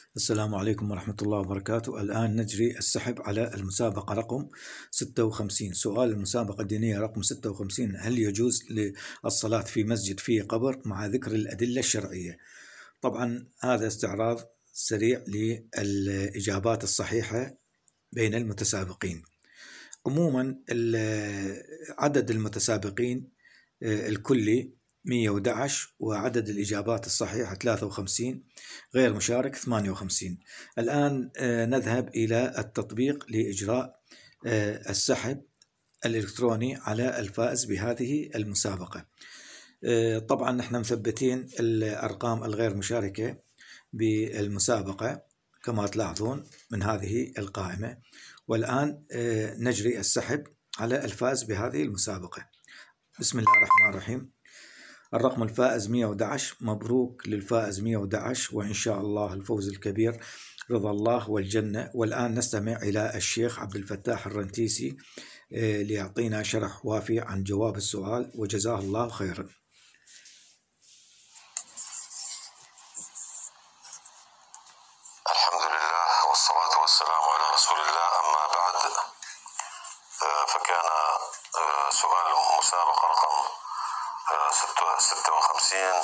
السلام عليكم ورحمة الله وبركاته. الآن نجري السحب على المسابقة رقم 56. سؤال المسابقة الدينية رقم 56: هل يجوز للصلاة في مسجد فيه قبر مع ذكر الأدلة الشرعية؟ طبعا هذا استعراض سريع للإجابات الصحيحة بين المتسابقين. عموما عدد المتسابقين الكلي 111 وعدد الإجابات الصحيحة 53، غير مشارك 58. الآن نذهب إلى التطبيق لإجراء السحب الإلكتروني على الفائز بهذه المسابقة. طبعا نحن مثبتين الأرقام الغير مشاركة بالمسابقة كما تلاحظون من هذه القائمة، والآن نجري السحب على الفائز بهذه المسابقة. بسم الله الرحمن الرحيم. الرقم الفائز 111. مبروك للفائز 111، وإن شاء الله الفوز الكبير رضا الله والجنة. والآن نستمع إلى الشيخ عبد الفتاح الرنتيسي ليعطينا شرح وافي عن جواب السؤال، وجزاه الله خيرا. الحمد لله والصلاة والسلام على رسول الله، أما بعد، فكان سؤال المسابقة رقم 56: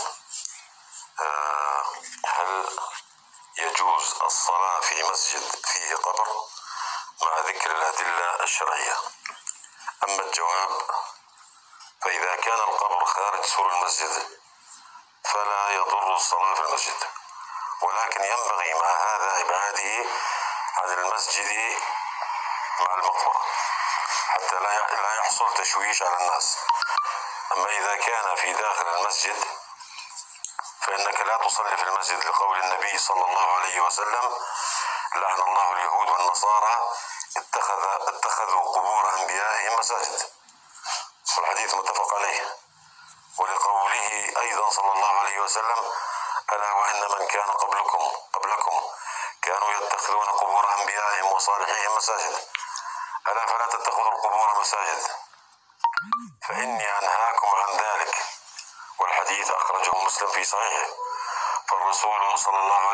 هل يجوز الصلاة في مسجد فيه قبر مع ذكر الأدلة الشرعية؟ أما الجواب، فإذا كان القبر خارج سور المسجد فلا يضر الصلاة في المسجد، ولكن ينبغي مع هذا إبعاده عن المسجد مع المقبرة حتى لا يحصل تشويش على الناس. أما إذا كان في داخل المسجد فإنك لا تصلي في المسجد، لقول النبي صلى الله عليه وسلم: لعن الله اليهود والنصارى اتخذوا قبور أنبيائهم مساجد، والحديث متفق عليه. ولقوله أيضا صلى الله عليه وسلم: ألا وإن من كان قبلكم كانوا يتخذون قبور أنبيائهم وصالحيهم مساجد، ألا فلا تتخذوا القبور مساجد فإني أنهاكم عن ذلك. والحديث أخرجه مسلم في صحيحه. فالرسول صلى الله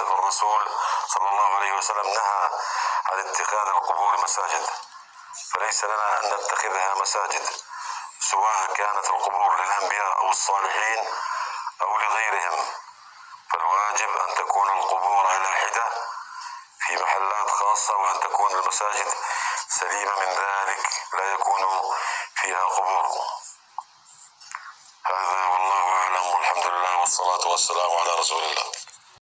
عليه وسلم نهى عن اتخاذ القبور مساجد، فليس لنا أن نتخذها مساجد، سواء كانت القبور للأنبياء أو الصالحين أو لغيرهم. فالواجب أن تكون القبور على حدة في محلات خاصة، وأن تكون المساجد سليمة من ذلك، لا يكون فيها قبور. هذا والله أعلم، والحمد لله والصلاة والسلام على رسول الله.